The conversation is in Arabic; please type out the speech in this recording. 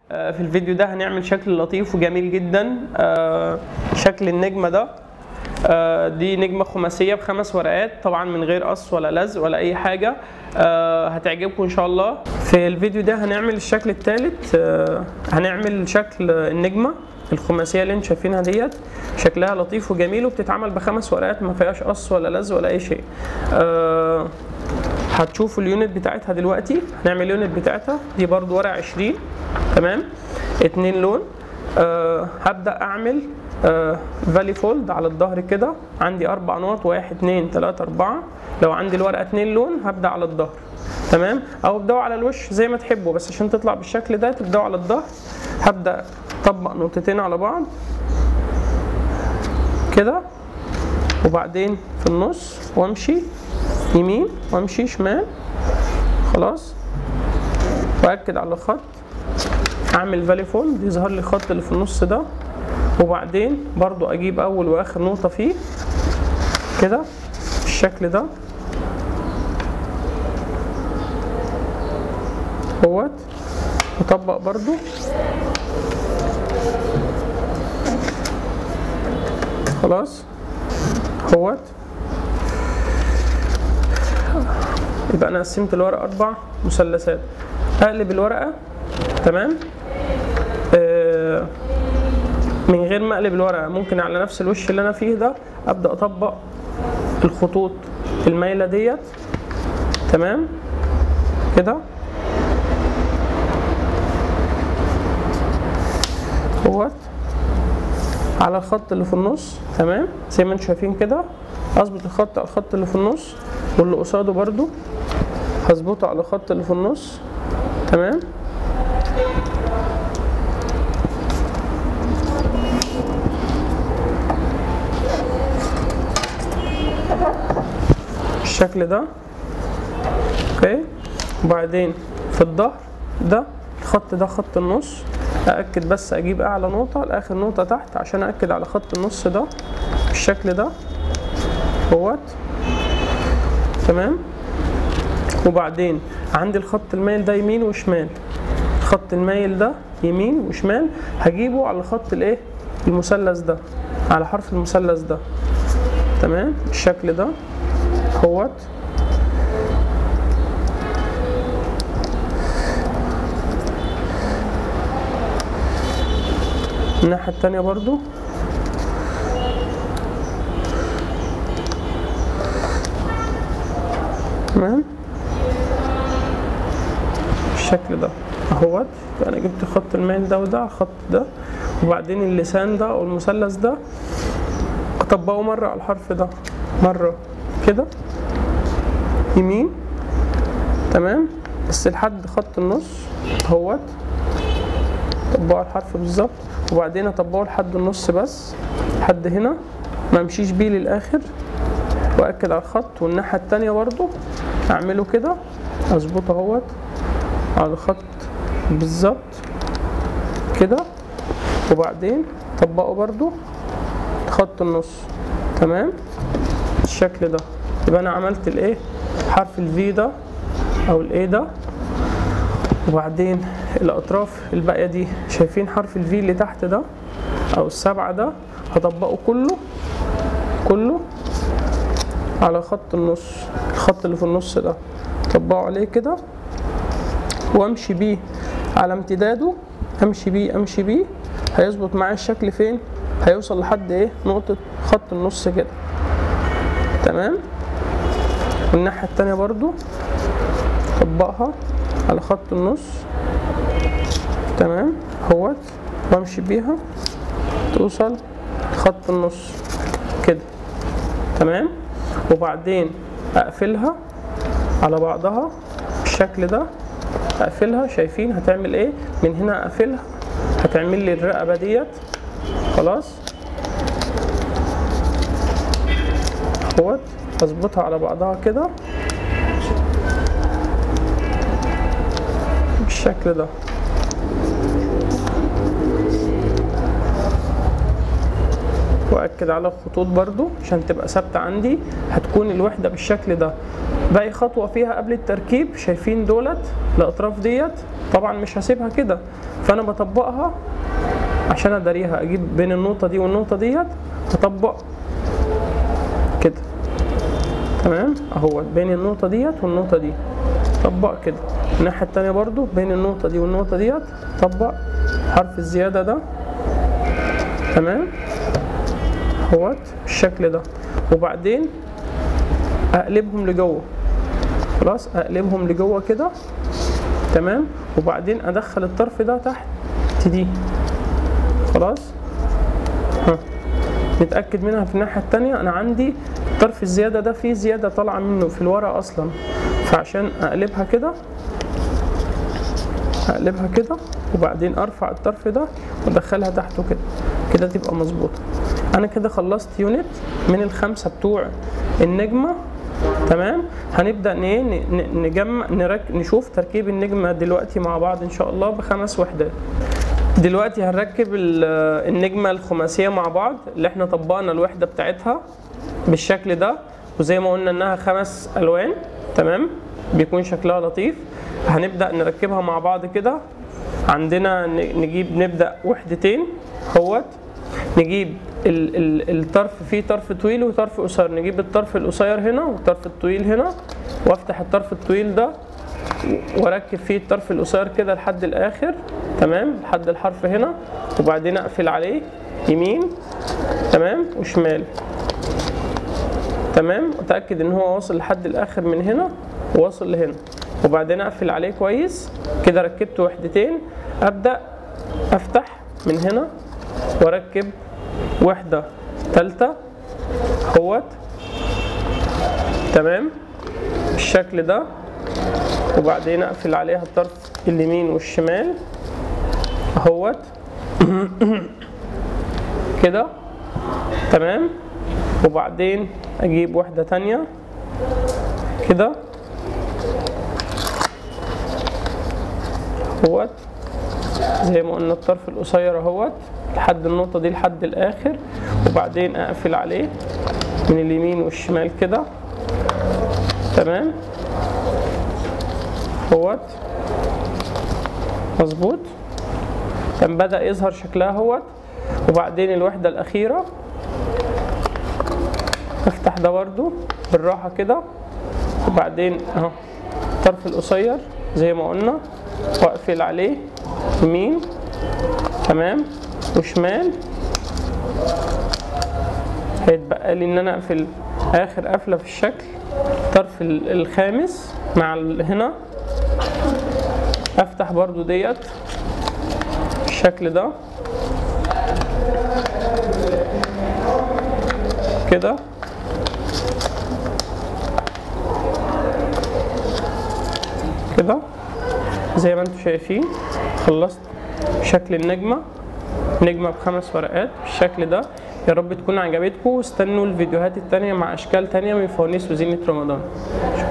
في الفيديو ده هنعمل شكل لطيف وجميل جدا. شكل النجمة ده دي نجمة خماسية ب5 ورقات، طبعا من غير قص ولا لزق ولا اي حاجة. هتعجبكم ان شاء الله. في الفيديو ده هنعمل الشكل الثالث، هنعمل شكل النجمة الخماسية اللي انتم شايفينها ديت. شكلها لطيف وجميل وبتتعمل ب5 ورقات، ما فيهاش قص ولا لزق ولا اي شيء. هتشوفوا اليونت بتاعتها دلوقتي. هنعمل اليونت بتاعتها دي برضو ورق 20، تمام، 2 لون. هبدأ أعمل فالي فولد على الظهر كده. عندي 4 نقط، 1 2 3 4. لو عندي الورقة 2 لون هبدأ على الظهر، تمام، أو ابدأوا على الوش زي ما تحبوا، بس عشان تطلع بالشكل ده تبدأوا على الظهر. هبدأ أطبق نقطتين على بعض كده، وبعدين في النص وامشي يمين وامشي شمال، خلاص، واكد على الخط. اعمل فالي فولد يظهر لي الخط اللي في النص ده، وبعدين برضو اجيب اول واخر نقطة فيه كده بالشكل ده اهوت، واطبق برضو خلاص اهوت. يبقى انا قسمت الورقه 4 مثلثات. اقلب الورقه، تمام، من غير ما اقلب الورقه ممكن على نفس الوش اللي انا فيه ده ابدا اطبق الخطوط المايله ديت، تمام كده اهوت على الخط اللي في النص، تمام، زي ما انتم شايفين كده. اظبط الخط على الخط اللي في النص، واللي قصاده برضو هظبطه على الخط اللي في النص، تمام. بالشكل ده، اوكي. وبعدين في الظهر ده الخط ده خط النص، أأكد بس أجيب أعلى نقطة لآخر نقطة تحت عشان أأكد على خط النص ده بالشكل ده اهوت، تمام. وبعدين عندي الخط المايل ده يمين وشمال. الخط المايل ده يمين وشمال هجيبه على خط الايه المثلث ده، على حرف المثلث ده، تمام، بالشكل ده اهوت. الناحية التانية برضو تمام بالشكل ده اهوت. انا جبت خط الميل ده وده على الخط ده، وبعدين اللسان ده او المثلث ده اطبقه مرة على الحرف ده، مرة كده يمين، تمام، بس لحد خط النص اهوت، اطبقه على الحرف بالظبط، وبعدين اطبقه لحد النص بس، لحد هنا، ما امشيش بيه للاخر، واكد على الخط. والناحيه التانيه برضو اعمله كده، اظبطه اهوت على الخط بالظبط كده، وبعدين اطبقه برضو خط النص، تمام، بالشكل ده. يبقى انا عملت الايه حرف الفي ده او الاي ده، وبعدين الاطراف الباقيه دي شايفين حرف الفي اللي تحت ده او ال7 ده هطبقه كله على خط النص، الخط اللي في النص ده اطبقه عليه كده، وامشي بيه على امتداده، امشي بيه هيظبط معايا الشكل. فين هيوصل لحد ايه نقطه خط النص كده، تمام. والناحيه التانيه برضو اطبقها على خط النص، تمام اهوت، وامشي بيها توصل خط النص كده، تمام. وبعدين اقفلها على بعضها بالشكل ده، اقفلها. شايفين هتعمل ايه من هنا؟ اقفلها هتعمل لي الرقبه ديت، خلاص اهوت. اظبطها على بعضها كده بالشكل ده، واكد على الخطوط برضو عشان تبقى ثابته عندي. هتكون الوحده بالشكل ده. باقي خطوه فيها قبل التركيب، شايفين دولت الاطراف ديت، طبعا مش هسيبها كده، فانا بطبقها عشان اداريها. اجيب بين النقطه دي والنقطه ديت اطبق كده، تمام اهو بين النقطه ديت والنقطه دي طبق كده. الناحيه التانيه برضو بين النقطه دي والنقطه ديت طبق حرف الزياده ده، تمام اهوت بالشكل ده. وبعدين اقلبهم لجوه، خلاص اقلبهم لجوه كده، تمام. وبعدين ادخل الطرف ده تحت دي، خلاص. نتاكد منها في الناحيه التانيه. انا عندي الطرف الزياده ده فيه زياده طالعه منه في الورق اصلا، فعشان اقلبها كده اقلبها كده وبعدين ارفع الطرف ده وادخلها تحته كده، كده تبقى مظبوطه. انا كده خلصت يونت من الخمسه بتوع النجمه، تمام. هنبدا نجمع نشوف تركيب النجمه دلوقتي مع بعض ان شاء الله ب5 وحدات. دلوقتي هنركب النجمه الخماسيه مع بعض اللي احنا طبقنا الوحده بتاعتها بالشكل ده، وزي ما قلنا انها 5 الوان، تمام، بيكون شكلها لطيف. هنبدا نركبها مع بعض كده. عندنا نبدا وحدتين اهوت، نجيب الطرف فيه طرف طويل وطرف قصير، نجيب الطرف القصير هنا والطرف الطويل هنا، وافتح الطرف الطويل ده واركب فيه الطرف القصير كده لحد الاخر، تمام، لحد الحرف هنا، وبعدين اقفل عليه يمين، تمام، وشمال، تمام. اتاكد ان هو واصل لحد الاخر من هنا وواصل لهنا، وبعدين اقفل عليه كويس كده. ركبت وحدتين، ابدا افتح من هنا واركب وحده ثالثه اهوت، تمام بالشكل ده، وبعدين اقفل عليها الطرف اليمين والشمال اهوت كده، تمام. وبعدين اجيب وحده تانية كده اهوت، زي ما قلنا الطرف القصير اهوت لحد النقطه دي لحد الاخر، وبعدين اقفل عليه من اليمين والشمال كده، تمام اهوت مظبوط. كان بدأ يظهر شكلها اهوت. وبعدين الوحده الاخيره افتح ده برضو بالراحه كده، وبعدين اهو الطرف القصير زي ما قلنا واقفل عليه يمين، تمام، وشمال. هيتبقى لي ان انا اقفل اخر قفله في الشكل الطرف الخامس مع هنا، افتح برضو ديت بالشكل ده كده، كده زي ما انتم شايفين. خلصت شكل النجمه ب5 ورقات بالشكل ده. يا رب تكون عجبتكم، واستنوا الفيديوهات التانية مع اشكال تانية من فوانيس وزينة رمضان.